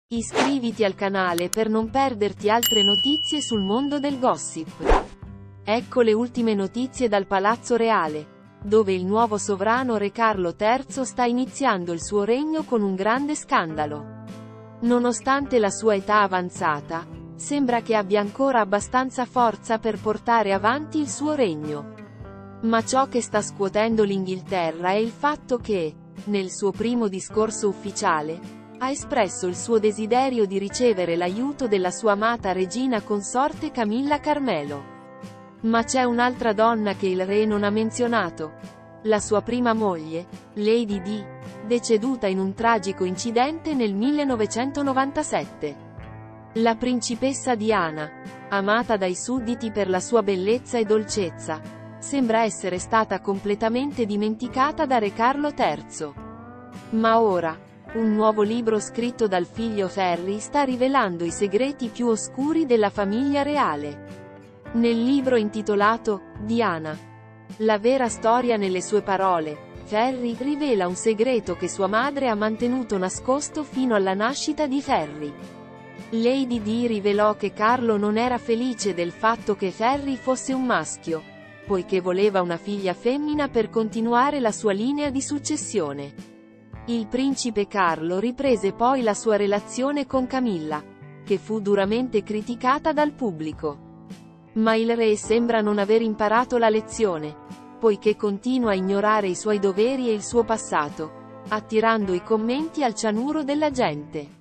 Iscriviti al canale per non perderti altre notizie sul mondo del gossip. Ecco le ultime notizie dal Palazzo Reale, dove il nuovo sovrano Re Carlo III sta iniziando il suo regno con un grande scandalo. Nonostante la sua età avanzata, sembra che abbia ancora abbastanza forza per portare avanti il suo regno. Ma ciò che sta scuotendo l'Inghilterra è il fatto che, nel suo primo discorso ufficiale, ha espresso il suo desiderio di ricevere l'aiuto della sua amata regina consorte Camilla Carmelo. Ma c'è un'altra donna che il re non ha menzionato. La sua prima moglie, Lady Di, deceduta in un tragico incidente nel 1997. La principessa Diana, amata dai sudditi per la sua bellezza e dolcezza, sembra essere stata completamente dimenticata da Re Carlo III. Ma ora, un nuovo libro scritto dal figlio Harry sta rivelando i segreti più oscuri della famiglia reale. Nel libro intitolato Diana, la vera storia nelle sue parole, Harry rivela un segreto che sua madre ha mantenuto nascosto fino alla nascita di Harry. Lady Di rivelò che Carlo non era felice del fatto che Harry fosse un maschio, poiché voleva una figlia femmina per continuare la sua linea di successione. Il principe Carlo riprese poi la sua relazione con Camilla, che fu duramente criticata dal pubblico. Ma il re sembra non aver imparato la lezione, poiché continua a ignorare i suoi doveri e il suo passato, attirando i commenti al cianuro della gente.